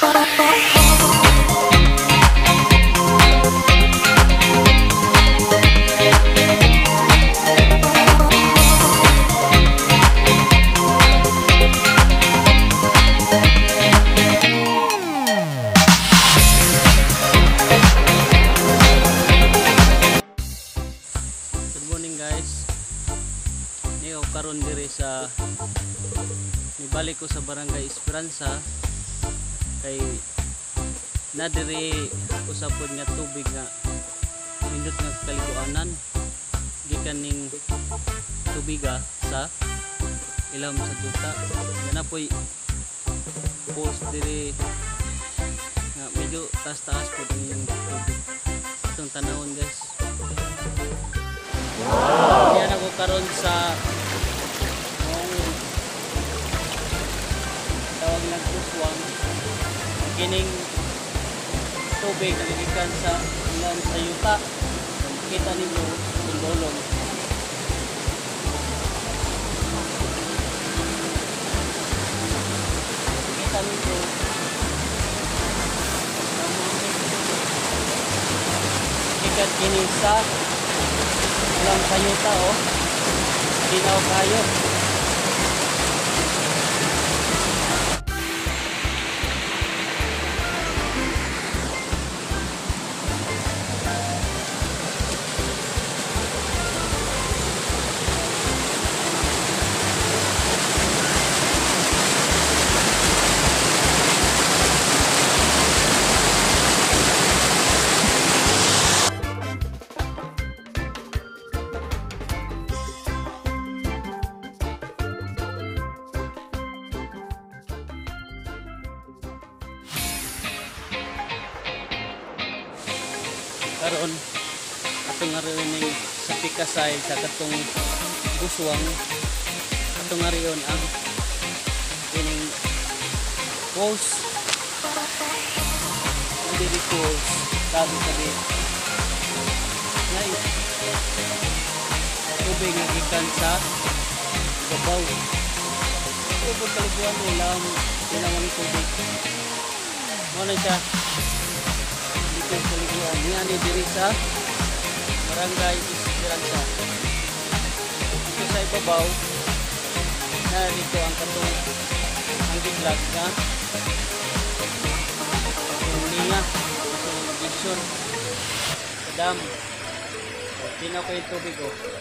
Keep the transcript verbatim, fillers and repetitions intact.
Karon diri sa nibalik ko sa Barangay Esperanza kay na diri usapon nga tubig nga nindot nga kaliguanan gikan ning tubiga sa ilam sa duta na poy post diri nga medyo taas-taas po yung tubig itong tanawon guys. Wow! Yan ako karon sa tawag ng kuswang kining tubig na gikan sa ilan sa yuta kita ninyo yung dolong kita ninyo ikat kini sa ilan sa yuta oh ginaw kayo. Karon atong ariyon sa pikasay sa katong buswang atong ariyon ang kining post hindi di post sabi sabi ngay tubig nga gikan sa babaw tubig kaliguan ulam ilang tubig mo na siya kaliguan niya ni diri sa Barangay Esperanza. Dito sa ibabaw na dito ang katong ang biglag na yung linya yung vision sa dam tinaw ko yung tubig oh.